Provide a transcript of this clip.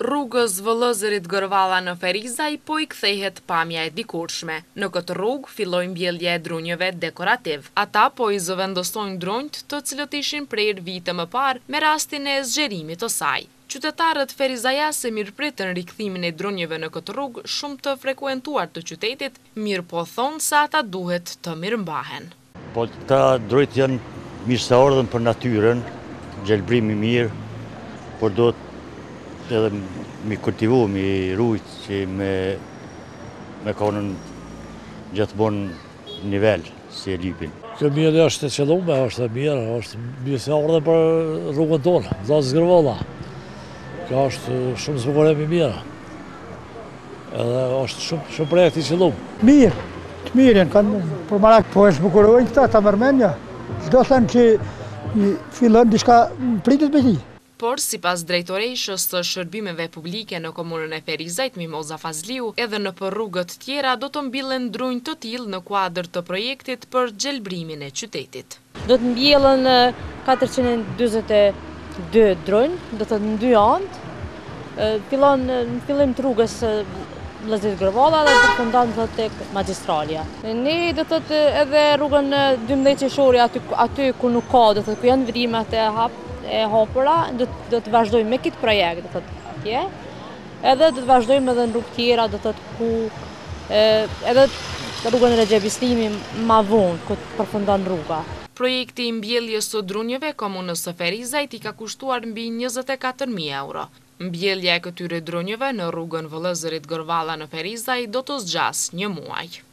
Rrugës Vëllëzërit Gërvalla në Ferizaj po I kthehet pamja e dikurshme. Në këtë rrugë filloi mbjellja e drunjeve dekorativ. Ata po I zëvendësojnë drunjt të cilët ishin prerë vite më parë me rastin e zgjerimit të saj. Qytetarët ferizajase mirëpritën rikthimin e drunjeve në këtë rrugë shumë të frekuentuar të qytetit, mirë po thonë se ata duhet të mirëmbahen. Po ta drujt janë mirëseardhën për natyrën, gjelbrimi mirë, por do edhe mi kultivu, mi rujt që me konën gjithmonë nivel si e lypin. Kjo mirë është e qëllume, është e mirë, është mirëseardhë për rrugën tonë, Zazës Gërvalla. Kjo është shumë zbukurimi mirë. Edhe është shumë projekt I qëllume. Mirë, të mirën, kanë për marak po e zbukurojnë këta, ta mërmenja. Do thënë që fillon diçka pritet me ti. Por, sipas drejtoreshës së shërbimeve publike në komunën e Ferizajt, Mimoza Fazliu, edhe në për rrugët tjera do të mbillen drunjë të tillë në kuadër të projektit për gjelbrimin e qytetit. Do të mbjellen 442 drunjë, do të në 2 anë. Fillon në fillim të rrugës Vëllëzërit Gërvalla dhe përfundon tek magjistralja. Ne do të edhe rrugën 12 qershori aty ku nuk ka, do të ku janë vrimat e hapura, do të vazhdojmë me këtë projekt, do të atje. Edhe do të vazhdojmë edhe në rrugë tjera, do të ku edhe rrugën Recep Islimi ma vonë, ku përfundon rruga. Projekti I mbjelljes së drunjeve komunës së Ferizajt I ka kushtuar mbi 24.000 euro. Mbjellja e këtyre drunjeve në rrugën Vëllëzërit Gërvalla në Ferizaj do të zgjas 1 muaj.